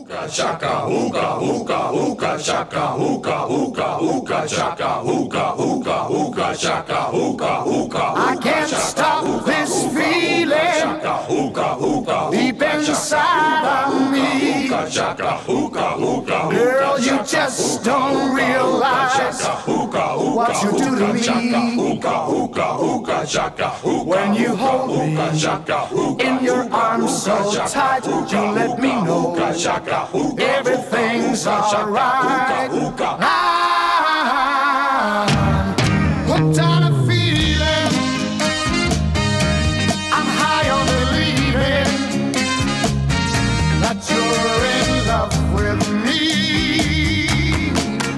Hookah chaka, hookah, hookah, hookah chaka, hookah, hookah, hookah chaka, hookah, hookah, hookah chaka, hookah, hookah. I can't stop this feeling deep inside of me. Girl, you just don't realize what you do to me. When you hold me in your arms so tight, you let me know everything's alright. I'm hooked on a feeling, I'm high on believing that you're in love with me.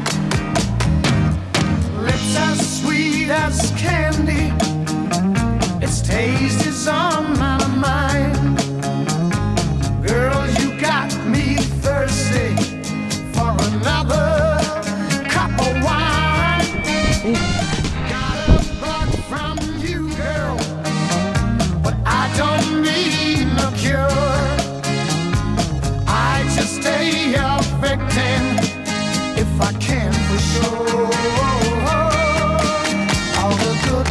Lips as sweet as candy, its taste is on my mind. Girl, you got me thirsty for another cup of wine. Got a bug from you, girl, but I don't need no cure. I just stay a victim if I can for sure. All the good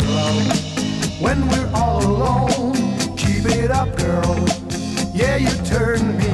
love when we're all alone. Keep it up, girl. Yeah, you turn me